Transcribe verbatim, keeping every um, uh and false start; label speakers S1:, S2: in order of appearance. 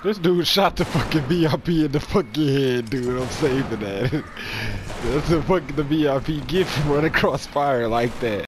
S1: This dude shot the fucking V I P in the fucking head, dude. I'm saving that. That's the fucking the V I P gift run across fire like that.